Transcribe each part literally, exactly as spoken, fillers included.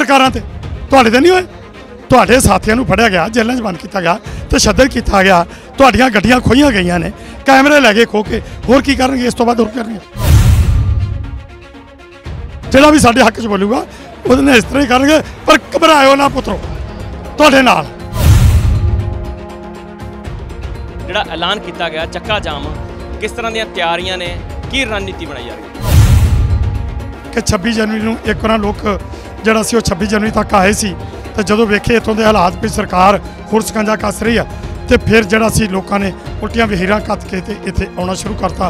पत्रकारां ते तुहाडे ते नहीं होए? तुहाडे साथियां नूं फड़िया गया, जेलां च बंद किया गया, तशद्दद किया गया, तुहाडीआं गड्डियां खोईआं गईआं ने, कैमरे लै गए खो के। होर की करनगे इस तो बाद? होर करनगे जिहड़ा भी साडे हक च बोलूगा ਉਹਦੇ ਨਾਲ इस तरह ही करनगे। पर घबराओ ना पुत्रो, तुहाडे नाल ਜਿਹੜਾ ਐਲਾਨ ਕੀਤਾ ਗਿਆ ਚੱਕਾ ਜਾਮ, किस तरह ਦੀਆਂ ਤਿਆਰੀਆਂ ਨੇ, ਕੀ ਰਣਨੀਤੀ ਬਣਾਈ ਜਾ ਰਹੀ ਹੈ कि छब्बी जनवरी ਨੂੰ ਇੱਕ ਉਹਨਾਂ ਲੋਕ ਜਿਹੜਾ ਸੀ ਉਹ छब्बी जनवरी तक ਆਏ ਸੀ ਤੇ ਜਦੋਂ ਵੇਖੇ ਇੱਥੋਂ ਦੇ ਹਾਲਾਤ ਵੀ ਸਰਕਾਰ ਹੋਰ ਸਕੰਜਾ ਕੱਸ ਰਹੀ ਆ ਤੇ ਫਿਰ ਜਿਹੜਾ ਸੀ ਲੋਕਾਂ ਨੇ ਉਲਟੀਆਂ ਵਹੀਰਾਂ ਕੱਤ ਕੇ ਤੇ ਇੱਥੇ ਆਉਣਾ ਸ਼ੁਰੂ ਕਰਤਾ।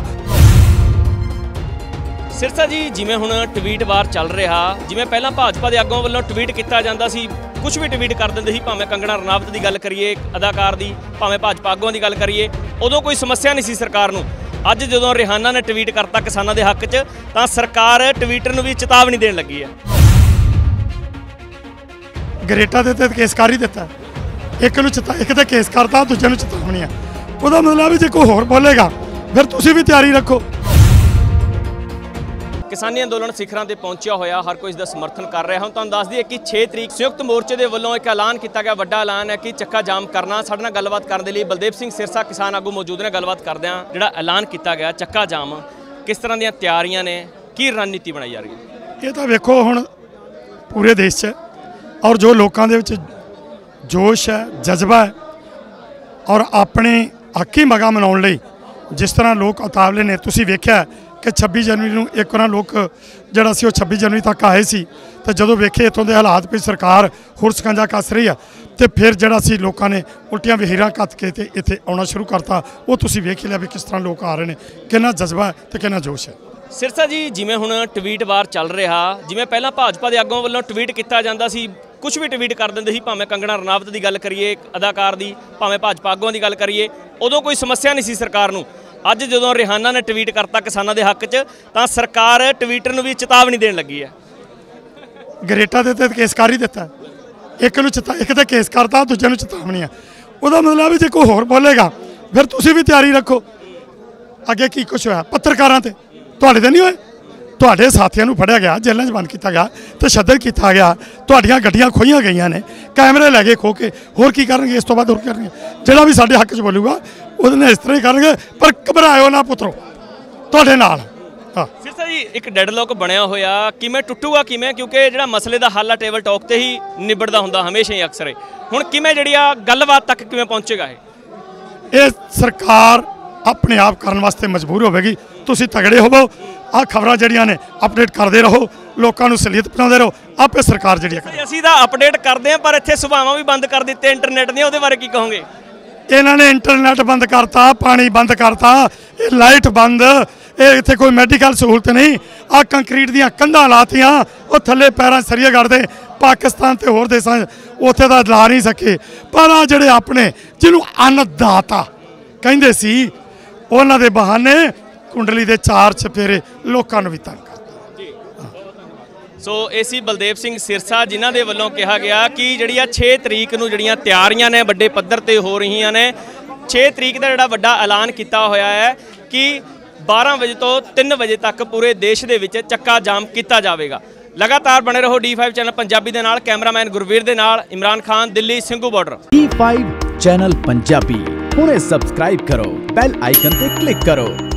सिरसा जी, जिमें हुण ट्वीट वार चल रहा, जिमें पहला भाजपा के आगुआं वल्लों ट्वीट किया जाता सी, कुछ भी ट्वीट कर देंदे सी, भावें कंगना रनावत की गल करिए, अदाकार की, भावें भाजपा आगुआं की गल करिए, उदों कोई समस्या नहीं सी सरकार नूं। अज जदों रिहाना ने ट्वीट करता किसानों के हक च, तां सरकार ट्वीटर नूं भी चेतावनी देण लगी है। गरेटा दे ते केस कर ही दिता, एक नूं चेता एक ते केस करता, दूजे नूं चेतावनी है। उहदा मतलब जे कोई होर बोलेगा फिर तुसीं भी तैयारी रखो। किसानी अंदोलन सिखरां ते पहुंचिया होया, हर कोई इसका समर्थन कर रहा। हम तुहानूं दस दईए कि छे तरीक संयुक्त मोर्चे के वल्लों एक ऐलान किया गया, वड्डा ऐलान है कि चक्का जाम करना। साडे नाल गलबात करने के लिए बलदेव सिंह सिरसा किसान आगू मौजूद ने, गलबात करदे हां। जिहड़ा ऐलान किया गया चक्का जाम, किस तरह ਦੀਆਂ ਤਿਆਰੀਆਂ ने, की रणनीति बनाई जा रही है? ये तो वेखो हुण पूरे देश च और जो लोगों के विच जोश है, जज्बा है और अपने हक ही मगा मनाउण लई जिस तरह लोग उतावले ने, तुसीं वेख्या कि छब्बी जनवरी ਨੂੰ ਇੱਕ ਉਹਨਾਂ ਲੋਕ ਜਿਹੜਾ ਸੀ ਉਹ छब्बी जनवरी तक ਆਏ ਸੀ ਤੇ ਜਦੋਂ ਵੇਖੇ ਇੱਥੋਂ ਦੇ ਹਾਲਾਤ ਵੀ ਸਰਕਾਰ ਹੋਰ ਸਕੰਜਾ ਕੱਸ ਰਹੀ ਆ ਤੇ ਫਿਰ ਜਿਹੜਾ ਸੀ ਲੋਕਾਂ ਨੇ ਉਲਟੀਆਂ ਵਹੀਰਾਂ ਕੱਤ ਕੇ ਤੇ ਇੱਥੇ ਆਉਣਾ ਸ਼ੁਰੂ ਕਰਤਾ। ਉਹ ਤੁਸੀਂ ਵੇਖ ਲਿਆ ਵੀ ਕਿਸ ਤਰ੍ਹਾਂ ਲੋਕ ਆ ਰਹੇ ਨੇ, ਕਿੰਨਾ ਜਜ਼ਬਾ ਤੇ ਕਿੰਨਾ ਜੋਸ਼ ਹੈ। सिरसा जी, जिमें हुण ट्वीट वार चल रहा, जिमें पहला भाजपा के आगुआं वल्लों ट्वीट किया जाता सी, कुछ भी ट्वीट कर देंदे सी, भावें कंगना रनावत की गल करिए, अदाकार की, भावें भाजपा आगुआं की गल करिए, उदों कोई समस्या नहीं सी सरकार नूं। अज जदों रिहाना ने ट्वीट करता किसानों के हक च, तां सरकार ट्वीटर नूं भी चेतावनी देण लगी है। गरेटा दे ते केस कर ही दिता, एक नूं चेता एक ते केस करता, दूजे नूं चेतावनी है। उहदा मतलब जे कोई होर बोलेगा फिर तुसीं भी तैयारी रखो। अगे की कुछ होया पत्रकारां ते तुहाडे ते नहीं होए? तुहाडे साथियां नूं फड़िया गया, जेलां च बंद किया गया, तशद्दद किया गया, तुहाडीआं गड्डियां खोईआं गईआं ने, कैमरे लै गए खो के। होर की करनगे इस तो बाद? होर करनगे जिहड़ा भी साडे हक च बोलूगा ਉਹਦੇ ਨਾਲ इस तरह ही करनगे। पर घबराओ ना पुत्रो, तुहाडे नाल। हाँ सिरसा जी, एक डेडलॉक बनया होया, किवें टुੱਟੂਗਾ किवें? क्योंकि जिहड़ा मसले का हल आ टेबल टॉक ते ही निबड़दा हुंदा हमेशा ही अक्सर ही। हुण किवें जिहड़ी आ गलबात तक किवें पहुंचेगा ये? ये सरकार अपने आप करने वास्ते मजबूर होवेगी। तुसीं तगड़े होवो, आ खबरां जिहड़ियां ने अपडेट करदे रहो, लोकां नूं सहूलियत पहुंचाते रहो, आपे सरकार जिहड़ी है। असीं तां अपडेट करदे हां, पर इत्थे सुभावां भी बंद कर दित्ते इंटरनेट ਦੀਆਂ, ਉਹਦੇ ਬਾਰੇ ਕੀ ਕਹੋਗੇ? इन्होंने इंटरनेट बंद करता, पानी बंद करता, लाइट बंद, ये इत्थे कोई मैडिकल सहूलत नहीं। आ कंक्रीट दियां कंधां लातियां, वो थल्ले पैरां सरिया गढ़दे पाकिस्तान ते होर देशां उत्थे दा ला नहीं सके। पर आ जिहड़े अपने जिन्हों अन्नदाता कहिंदे सी, उन्हां दे बहाने कुंडली दे चार चफेरे लोकां नूं भी तंग कर। सो ए सी बलदेव सिंह सिरसा, जिन्हां दे वल्लों कहा गया कि जिहड़ियां छे तरीक नूं जिहड़ियां तियारियां ने वड्डे पद्धर ते हो रहीआं ने। छे तरीक दा जिहड़ा वड्डा ऐलान किया होया है कि बारह बजे तो तीन बजे तक पूरे देश दे विच चक्का जाम किया जाएगा। लगातार बने रहो डी फाइव चैनल पंजाबी दे नाल। कैमरामैन गुरवीर दे नाल, Imran Khan, Delhi Singhu border. D five channel Punjabi हुणे सबसक्राइब करो, बैल आइकन ते क्लिक करो।